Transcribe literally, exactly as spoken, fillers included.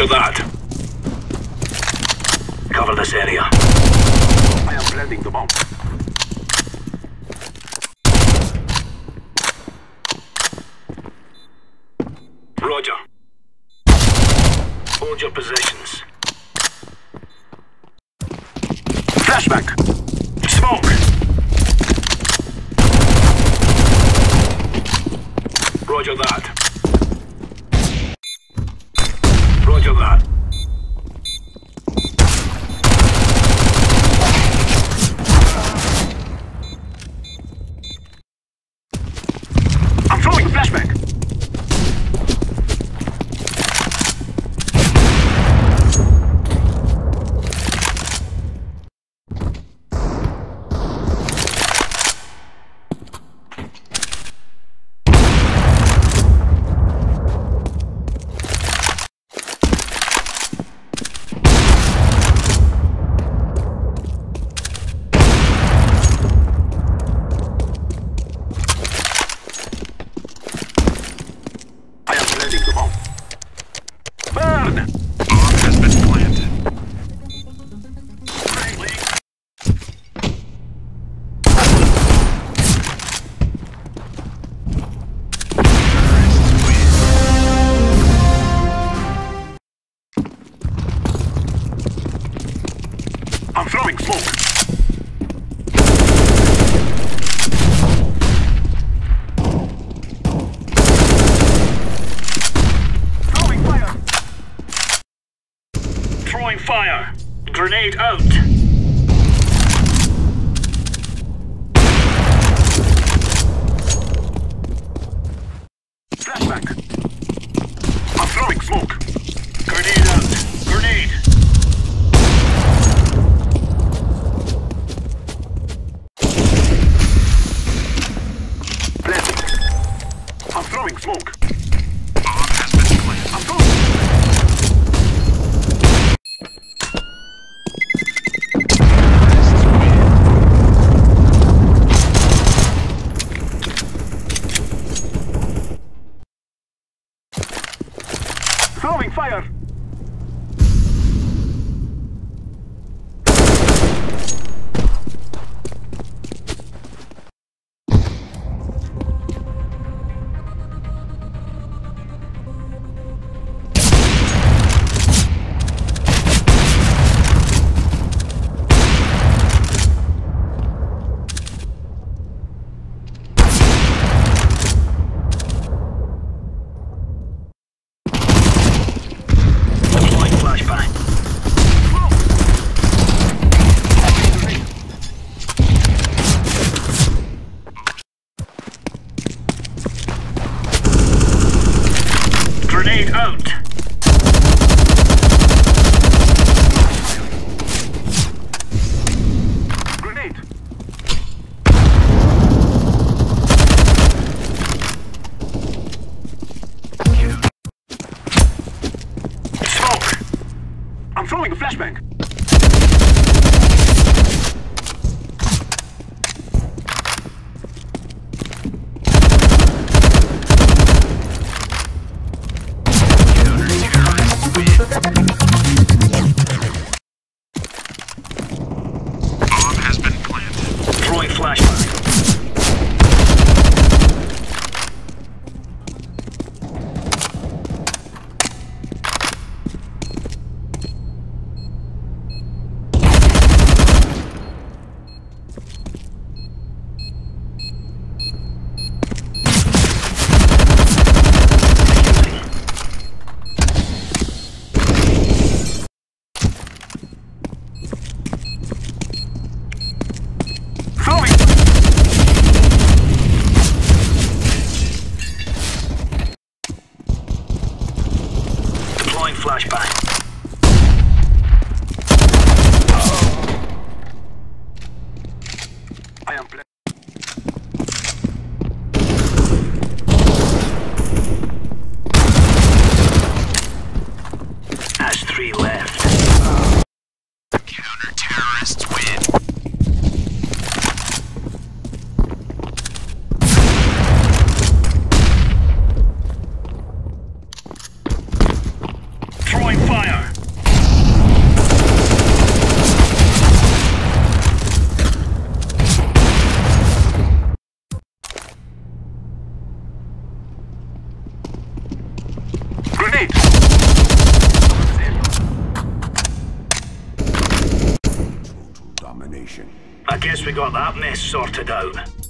Roger that. Cover this area. I am planting the bomb. Roger. Hold your positions. Flashback. Smoke. Roger that. Roger that. I'm throwing flashback. I'm throwing smoke. Throwing fire. Throwing fire. Grenade out. Flashback. I'm throwing smoke. Grenade out. Grenade. I'm throwing smoke. Bomb has been planted. I'm going. Throwing fire. Grenade out. Grenade. Smoke. I'm throwing a flashbang. location. I guess we got that mess sorted out.